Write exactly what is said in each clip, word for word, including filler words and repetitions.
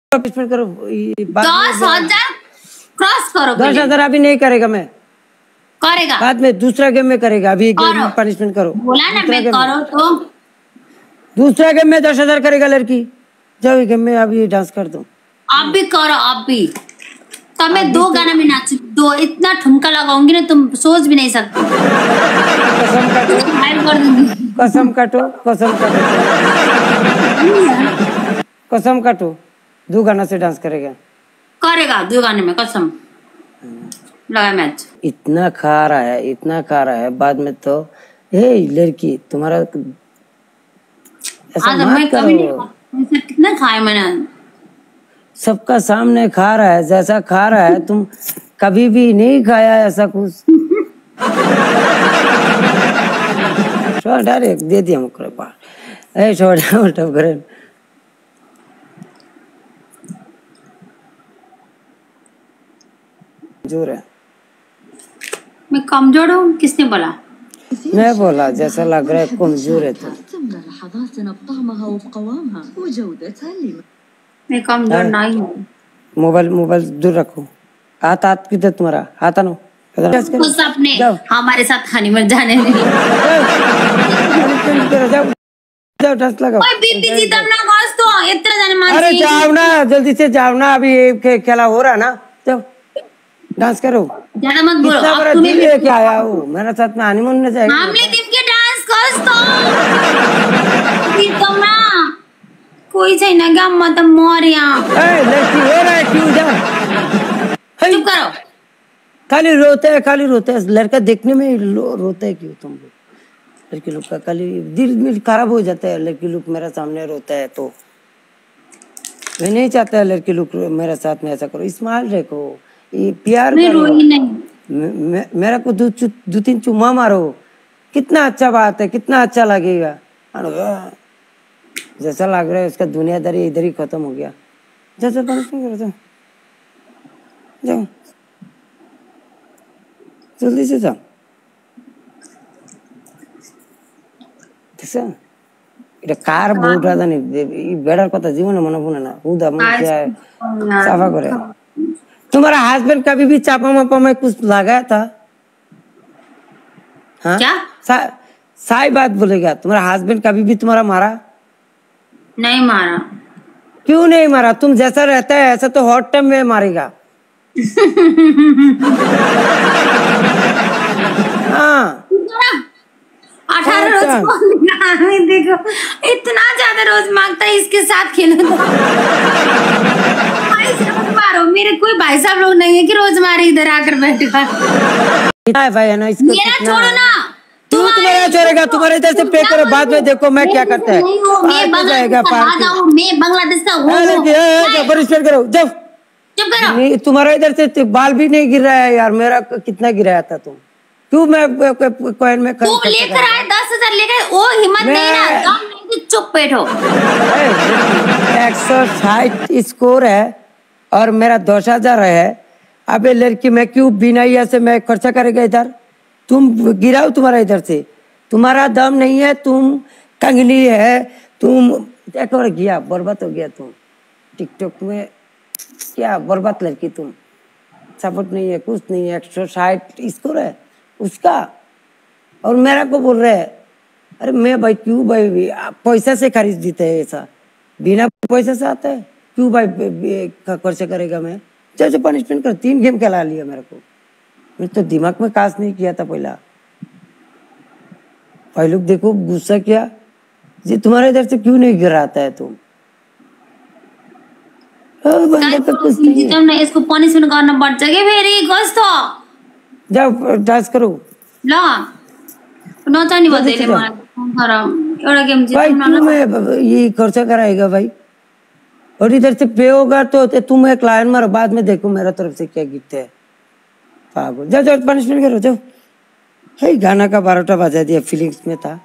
Punishment करो। दस हजार क्रॉस करो। दस हजार अभी नहीं करेगा, मैं करेगा बाद में दूसरा गेम में करेगा। अभी गेम पनिशमेंट करो। बोला ना मैं करो तो दूसरा गेम में दस हजार करेगा लड़की। जाओ गेम में अभी डांस कर दो। आप भी करो, आप भी। तब मैं दो गाना में नाच दो, इतना ठुमका लगाऊंगी ना तुम सोच भी नहीं सकते। कसम काटो, कर दूंगी। कसम काटो, कसम काटो, कसम काटो। दो गाना से डांस करेगा करेगा दो गाने में कसम लगा मैच। इतना खा रहा है, इतना खा रहा है, बाद में तो हे लड़की तुम्हारा ऐसा मत करो। कितना खाया मैंने, सबका सामने खा रहा है, जैसा खा रहा है तुम कभी भी नहीं खाया ऐसा कुछ। डायरेक्ट दे दिया मुझे बाहर। ए छोटा मोटा करे जोर है। मैं कमजोर हूँ, किसने बोला? मैं बोला जैसा लग रहा है कमजोर है तुम। मैं कमजोर नहीं हूँ। मोबाइल मोबाइल दूर रखो। हाथ हाथ किधर तुम्हारा? हाथ आनो कुछ अपने हमारे साथ हनीमून जाने नहीं। जाओ जाओ डांस लगाओ। ओए बीबी जी तब ना बस तो इतना जाने मान। अरे जाओ ना, जल्दी से जाओ ना, अभी ये खेला हो रहा ना। जाओ डांस करो। ज्यादा मत बोलो। कितना बड़ा दिल लेके आया हूँ मेरे साथ में हनीमून में जाएगा। हमले दिन के डांस कर तो तुम ना कोई चाहिए ना क्या मत मोर यहाँ। ए लड़की हो रहा है क्यों? जा चुप करो। खाली रोते है, खाली रोते है। लड़का देखने में रोते है क्यों तुम लोग? लड़की लोग का खाली दिल मिल खराब हो जाता है। लड़की लोग मेरे सामने रोता है तो मैं नहीं चाहता है लड़की लोग मेरे साथ में ऐसा करो। स्माइल रखो, ये प्यार करो। नहीं। मेरा को दो दो तीन चुम्मा मारो, कितना अच्छा बात है, कितना अच्छा लगेगा। जैसा लग रहा है उसका दुनियादारी इधर ही खत्म हो गया। जैसा करो जाओ जाओ जल्दी से जाओ। এটা কার বউটা জানি বেড়ার কথা জীবনে মনে পড়ে না। উদা মনে साफा करे। तुम्हारा हस्बैंड कभी भी चापा मापा में कुछ लगाया था? हाँ क्या सा, साई बात बोलेगा। तुम्हारा हस्बैंड कभी भी तुम्हारा मारा? नहीं मारा। क्यों नहीं मारा? तुम जैसा रहता है ऐसा तो हॉट टाइम में मारेगा। हाँ अठारह रोज देखो इतना ज्यादा रोज मांगता है, इसके साथ खेलो तो मारो। मेरे कोई भाई साहब लोग नहीं है कि रोज मारे इधर आकर बैठकर। भाई है ना इसको मेरा छोड़ो ना। तू तुम्हारा छोड़ेगा, तुम्हारे इधर से पे करो, बाद में देखो मैं क्या करता है। मैं बांग्लादेश का हूँ। परिष्कार करो जाओ। चुप करो। नहीं तुम्हारा इधर से बाल भी नहीं गिर रहा है यार। मेरा कितना गिराया था तुम? क्यों मैं कॉइन में तुम लेकर आए दस हजार लेकर, वो हिम्मत नहीं ना, दम नहीं कि चुप बैठो। एक सौ साठ स्कोर है और मेरा दस हजार है। अबे लड़की मैं क्यों बिना ऐसे मैं खर्चा करेगा इधर? तुम गिराओ तुम्हारा इधर से, तुम्हारा दम नहीं है, तुम कंगनी है, तुम एक बार गया बर्बाद हो गया। तुम टिकटॉक में क्या बर्बाद लड़की, तुम सपोर्ट नहीं है, कुछ नहीं है। एक सौ साठ स्कोर है उसका और मेरा को बोल रहे है। अरे मैं भाई क्यों भाई पैसा से खरीद देते है ऐसा? बिना पैसा से आता है क्यों भाई खर्चा करेगा? मैं जैसे पनिशमेंट कर तीन गेम खेला लिया मेरे को। मैं तो दिमाग में काज नहीं किया था पहला। भाई लोग देखो गुस्सा किया जी, तुम्हारे इधर से क्यों नहीं गिराता है तुम? तो कुछ नहीं है। इसको पनिशमेंट करना पड़ जाएगा फेरि कस्तो। जाओ डांस करो। ला नचानी बदेले मलाई खराब एउटा गेम जित्नु भाई मैं ये खर्चा कराएगा भाई और इधर से पे होगा तो तुम एक लाइन मारो, बाद में देखो मेरा तरफ से क्या गिफ्ट है। पागल जाओ जाओ पनिशमेंट करो जाओ। हे गाना का बारहटा बजा दिया, फीलिंग्स में था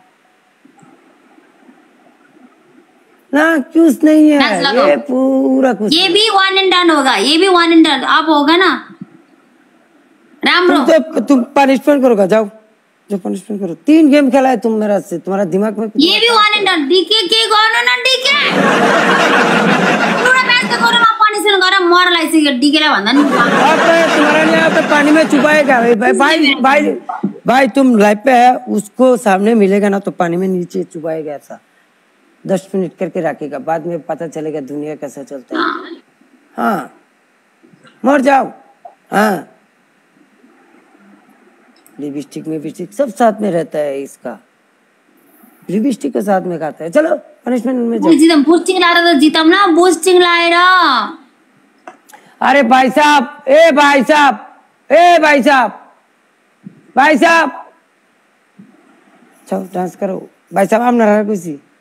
ना। कुछ नहीं है ये पूरा कुछ। ये भी वन एंड डन होगा, ये भी वन एंड डन अब होगा ना। राम रो तुम, तुम पनिशमेंट करोगा। जाओ जो पनिशमेंट करो। तीन गेम खेला है तुम मेरा से, तुम्हारा दिमाग में ये भी वन एंड डन। डीके के कौन ना डीके पूरा मैच करो ना। गड्डी के लिए बंधा नहीं। अब तो तुम्हारा नहीं आता पानी में छुपाएगा भाई भाई भाई भाई तुम लाइफ पे है उसको सामने मिलेगा ना तो पानी में नीचे छुपाएगा ऐसा दस मिनट करके रखेगा बाद में पता चलेगा दुनिया कैसा चलता है। हाँ मर जाओ। हाँ लिपस्टिक में लिपस्टिक सब साथ में रहता है इसका लिपस्टिक के साथ में खाता है। चलो पनिशमेंट में जाओ। जीतम बूस्टिंग ला रहा था जीतम ना बूस्टिंग लाए रहा। अरे भाई साहब ए भाई साहब ए भाई साहब भाई साहब चलो डांस करो भाई साहब आप नाराज खुशी